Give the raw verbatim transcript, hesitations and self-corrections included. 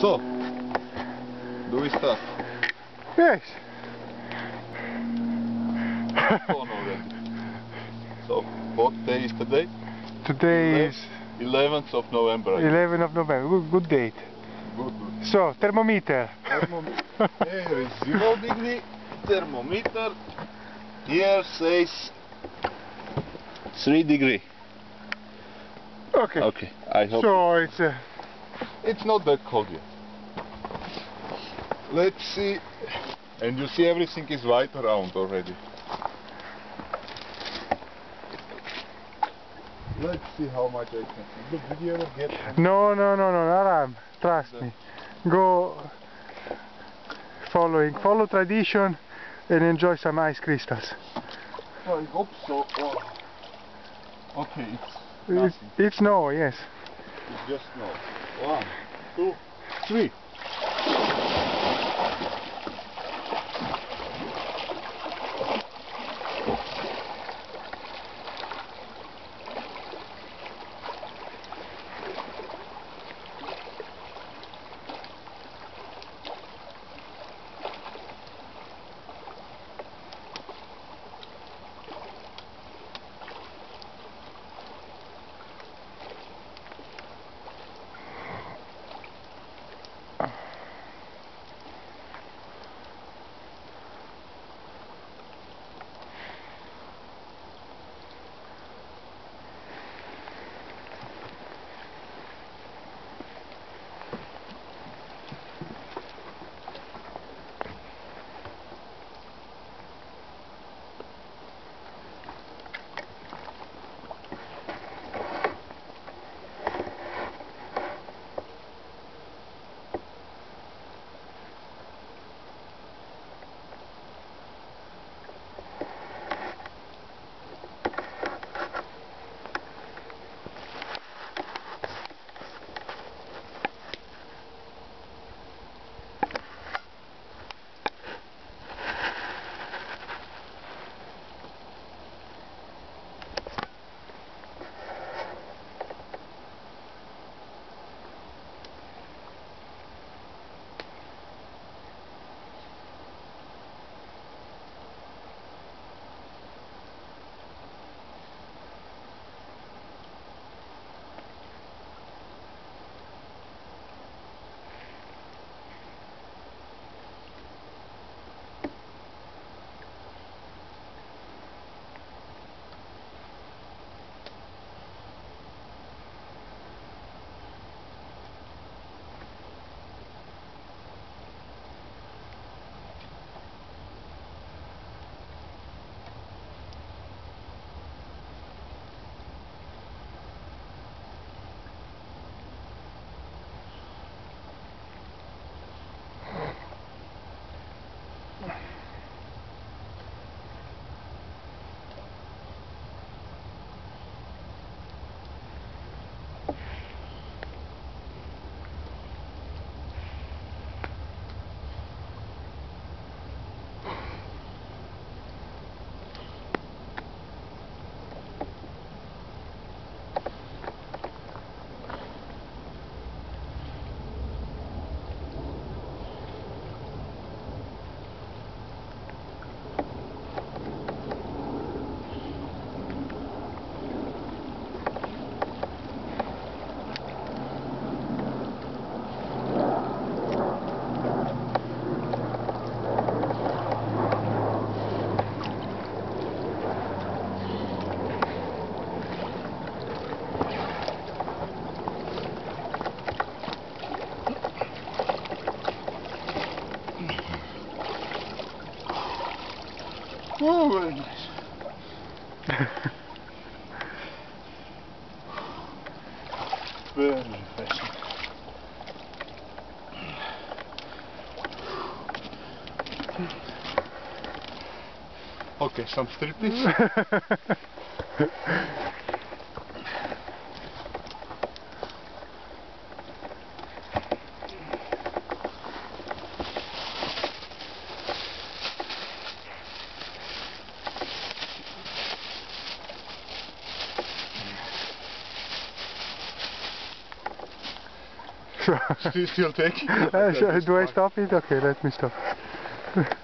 So, do we start? Yes. Phone already. So, what day is today? Today is eleventh of November. eleventh of November. Good, good date. Good, good. So, thermometer. Thermometer. Here is zero degree. Thermometer. Here says three degree. Okay. Okay, I hope. So it's. Uh, It's not that cold yet. Let's see. And you see everything is white around already. Let's see how much I can see. Look, did you ever get one? no, no, no, no, Aram. Trust me. Go following, follow tradition, and enjoy some ice crystals. I hope so. Oh. Okay, it's It's, nothing. it's no, yes. It's just no. One, two, three. Oh, very nice. Very refreshing. Okay, some striptease. So, Still, still taking. uh, so do I stop it? Okay, let me stop.